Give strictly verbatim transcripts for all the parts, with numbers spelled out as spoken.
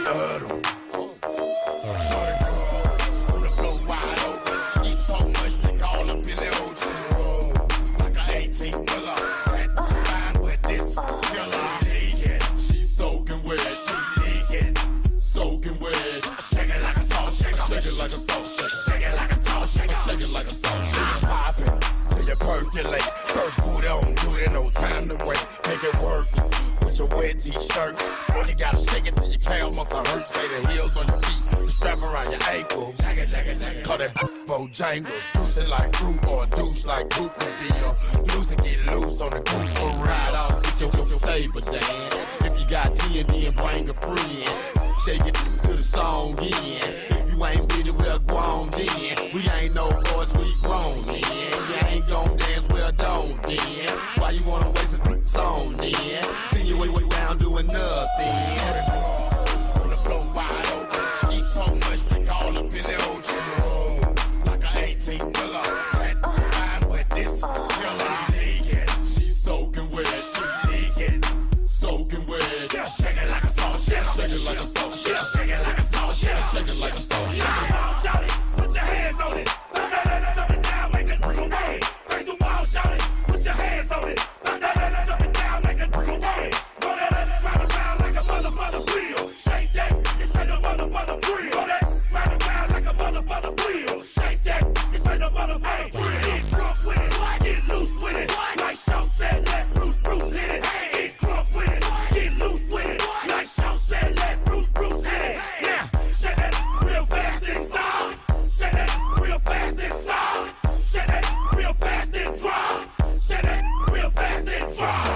love them. Shorty girl, on the floor wide open. She eat so much they call up in the ocean. Roll like an eighteen wheeler. Fine, but this killer leaking. She soaking wet, she leaking. Soaking wet. Shake it like a salt shaker. Shake it like a salt shaker. Shake it like a salt shaker. Shake it like a salt shaker. Poppin' till you percolate. First booty on duty, no time to wait. Make it work with your wet t-shirt. You gotta shake it till your calf muscle hurt. Say the heels on your feet, the strap around your ankle. Call that Bojangle. Juice it like fruit or a douche like fruit would be a loose and get loose on the goose for real. Ride off, get your, your, your saber dance. If you got T and D and bring a friend. Shake it to the song again. If you ain't with it, we're grown then. We ain't no boys, we grown then. You ain't gon' dance, well don't then. Why you wanna waste a song then? See you way, way round doing nothing. On the floor wide open. She eat so much they call up in the ocean. Roll like an eighteen wheeler. Fine, but this killer leaking. She soaking wet, she leaking. Soaking wet. Shake it like a salt shaker. Shake it like a salt shaker. Shake it like a salt shaker. Shake it like a salt shaker. Shout it, put your hands on it. Bounce that ass up and down, make it go away. Face the wall, shout it, put your hands on it. Bounce that ass up and down, make it go away. Roll that ass round around like a mother mother wheel. Shake that, it's like a mother mother drill. Roll that round around like a mother mother wheel. Shake that, it's like a mother mother drill. Get drunk with it, get loose with it. Like Shaw said, let Bruce Bruce hit it. Get drunk with it, get loose with it. Like Shaw said, let Bruce Bruce hit it. Yeah, shake that real fast and stop. Shake that real fast and stop. Shake that real fast and drop. Shake that real fast and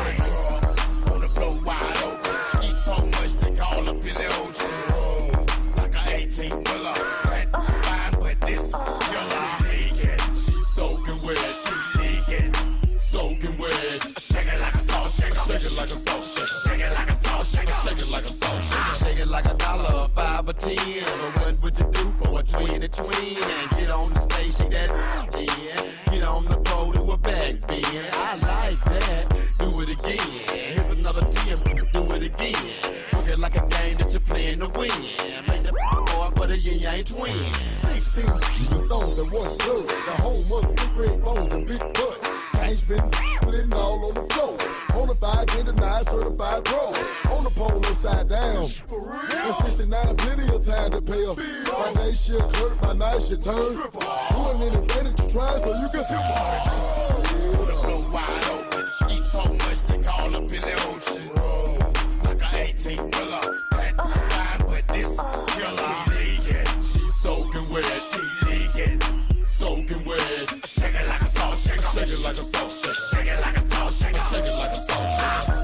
drop. On the floor wide open. She eat so much they call up in the ocean. Roll like an eighteen wheeler. Fine, but this killer leaking. She soaking wet, she leaking. Soaking wet. Shake it like a salt shaker. Shake it like a salt shaker. Shake it like a salt shaker. Shake it like a salt shaker. Shake it like a dollar, five or ten. But what would you do for a twenty twin? Get on the stage, shake that then. Get on the pole, do a back bend. I like that. Do it again. Here's another ten. Do it again. Look it like a game that you're playing to win. Make the boy, but a yin yang twin. Sixteen with thorns and one blood. The home of the big red bones and big butts. Gangs been splitting all on the floor. Bonafide, can't deny, certified pro. On the pole upside down. For real? In sixty-nine, plenty of time to pay up. By day shit hurt, by night shit turn. Doing anything that you try so you can skip. On the floor wide open. She eat so much they call up in the ocean. Roll like an eighteen wheeler. Fine, but this killer leaking. She soaking wet, she leaking. Soaking wet. Shake it like a salt shaker. Shake it like a salt shaker. Shake it like a salt shaker. Shake it like a salt shaker.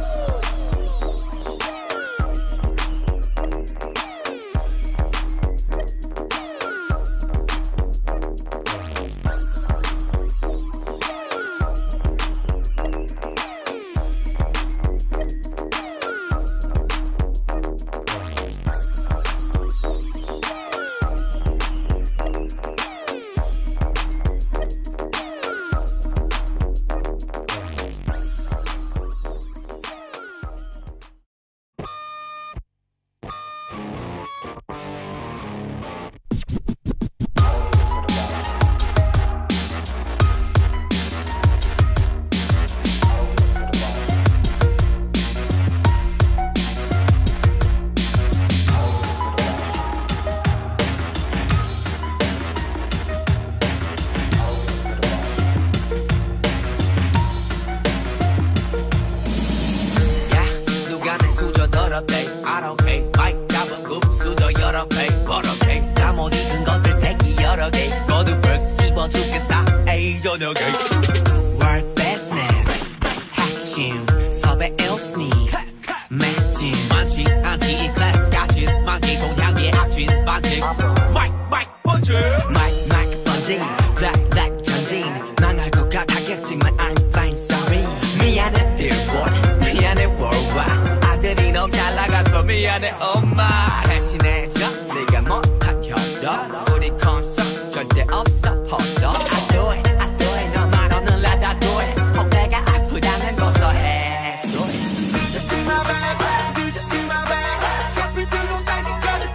I don't care. 마이크 잡은 굽 수저 여러 개 버럭해 잠못 익은 것들 새끼 여러 개 거듭을 씹어 죽겠어 에이 저녁에 World business 핵심 섭외 일스니 맥진 많지 않지 이 클래스 같은 많기 동향의 악진 반칙 마이크 마이크 번지 마이크 마이크 번지 클락 클락 전진 난 알 것 같았겠지만 I'm fine sorry 미안해 billboard 미안해 worldwide 아들이 너무 잘 나가서 미안해 엄마 대신해줘 네가 못한 효도 우리 콘서트 절대 없어 포도 I do it I do it 너만 없는 날 다 do it 혹대가 아프다면 고소해 Do it Just see my bag Did you see my bag Drop it to the back and got it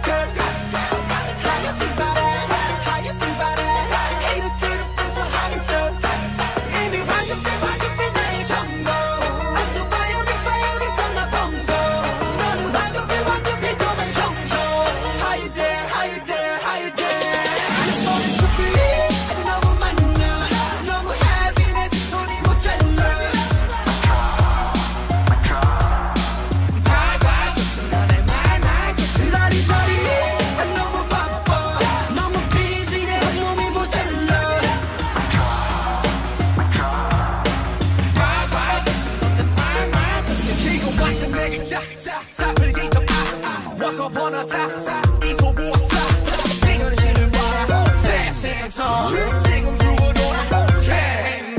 하나 타이 소보아 싸 이거는 신을 봐라 새생터 지금 주고 놀아 행복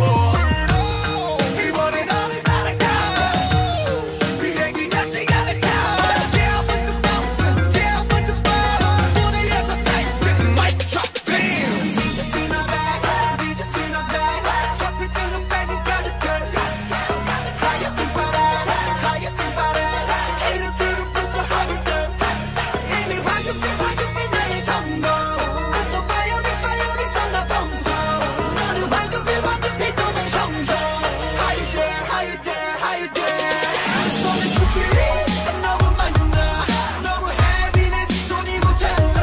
이번엔 어디 날아가 비행기 갈 시간을 타 Yeah I'm on the mountain Yeah I'm on the bottom 무대에서 타이틀 mic drop bam You just see my back You just see my back drop it till the back and got it girl 하얗게 바라 하얗게 바라 이렇게로 부서하게 girl 이미 황금빛 황금빛 나의 성공 I'm so violent violent 성나 봉송 너는 황금빛 황금빛 도는 형종 How you there how you there how you there 손에 죽기 난 너무 많나 너무 heavy 내 손이 모자라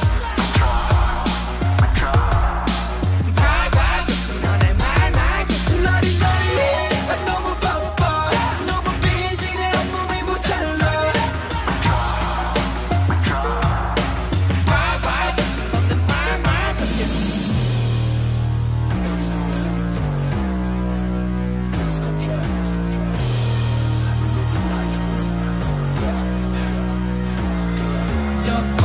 발발했어 너네 말말 러리러리 난 너무 바빠 너무 busy 내 온몸이 모자라 발발했어 너네 말말 저